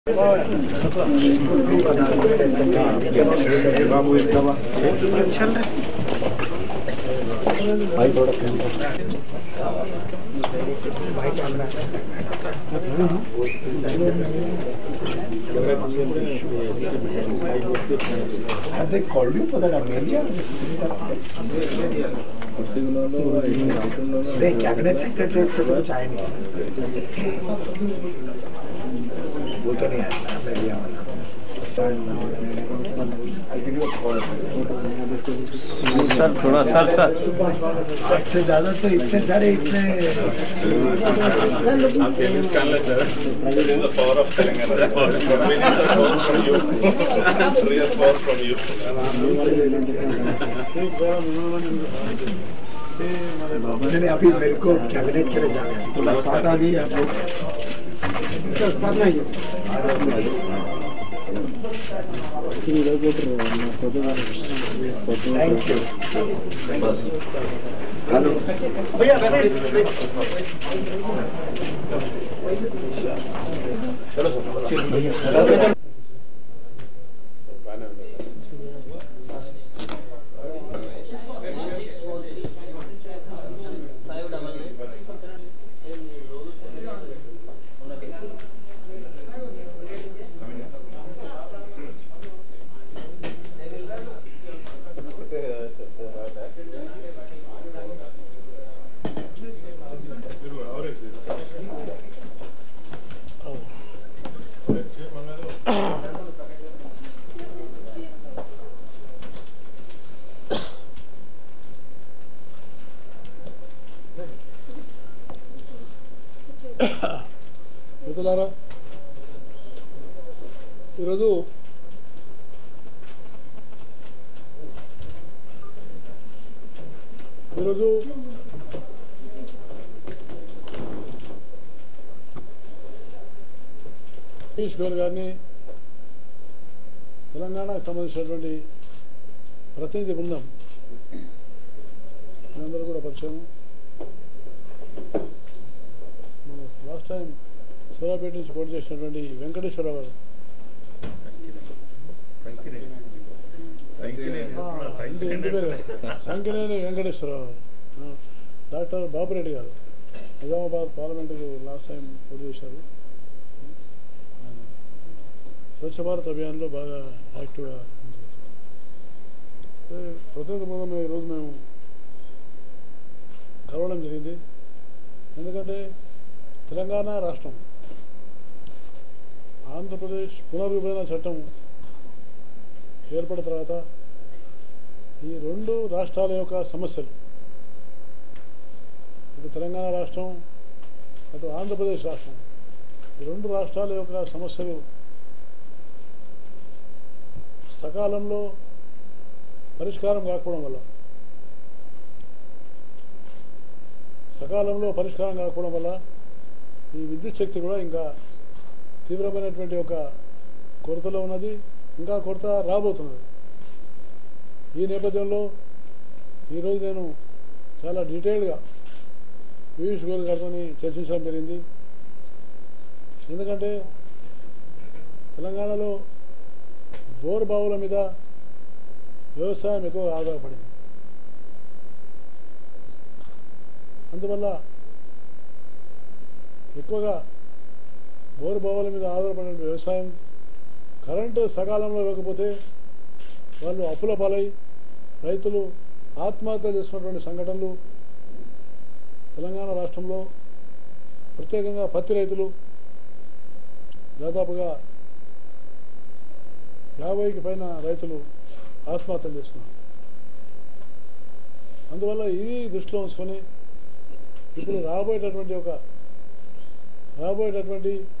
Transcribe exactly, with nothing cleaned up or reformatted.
Have they called you for that America? The cabinet secretary से तो कुछ आया नहीं, वो तो नहीं आया अमेरिका वाला। सर थोड़ा सर सर से ज़्यादा तो इतने सारे इतने मैंने अभी मेरे को कैबिनेट के लिए जाना है। साथ आ जाइए आप लोग साथ में आइए। Thank you. हेलो भैया चलो మిత్రులారా, ఈరోజు ఈరోజు పీయూష్ గోయల్ గారిని తెలంగాణకు సంబంధించినటువంటి ప్రతినిధి బృందం మేమందరూ కూడా పరిచయం. లాస్ట్ టైం సూర్యాపేట నుంచి పోటీ చేసినటువంటి వెంకటేశ్వరరావు గారు, సంకినేని వెంకటేశ్వరరావు గారు, డాక్టర్ బాబురెడ్డి గారు నిజామాబాద్ పార్లమెంటుకు లాస్ట్ టైం పోటీ చేశారు. స్వచ్ఛ భారత్ అభియాన్లో బాగా యాక్టివ్గా ప్రతినిధి బృందం ఈరోజు మేము కలవడం జరిగింది. ఎందుకంటే తెలంగాణ రాష్ట్రం, ఆంధ్రప్రదేశ్ పునర్విభజన చట్టం ఏర్పడిన తర్వాత ఈ రెండు రాష్ట్రాల యొక్క సమస్యలు, ఇటు తెలంగాణ రాష్ట్రం అటు ఆంధ్రప్రదేశ్ రాష్ట్రం, ఈ రెండు రాష్ట్రాల యొక్క సమస్యలు సకాలంలో పరిష్కారం కాకపోవడం వల్ల సకాలంలో పరిష్కారం కాకపోవడం వల్ల ఈ విద్యుత్ శక్తి కూడా ఇంకా తీవ్రమైనటువంటి ఒక కొరతలో ఉన్నది, ఇంకా కొరత రాబోతున్నది. ఈ నేపథ్యంలో ఈరోజు నేను చాలా డీటెయిల్గా పీయూష్ గోయల్ గారితో చర్చించడం జరిగింది. ఎందుకంటే తెలంగాణలో బోర్ బావుల మీద వ్యవసాయం ఎక్కువ ఆధారపడింది. అందువల్ల ఎక్కువగా బోరు బావుల మీద ఆధారపడిన వ్యవసాయం కరెంటు సకాలంలో లేకపోతే వాళ్ళు అప్పుల పాలై రైతులు ఆత్మహత్యలు చేసుకున్నటువంటి సంఘటనలు తెలంగాణ రాష్ట్రంలో, ప్రత్యేకంగా పత్తి రైతులు దాదాపుగా యాభైకి పైన రైతులు ఆత్మహత్యలు చేసుకున్నారు. అందువల్ల ఇది దృష్టిలో ఉంచుకొని ఇప్పుడు రాబోయేటటువంటి ఒక రాబోయేటటువంటి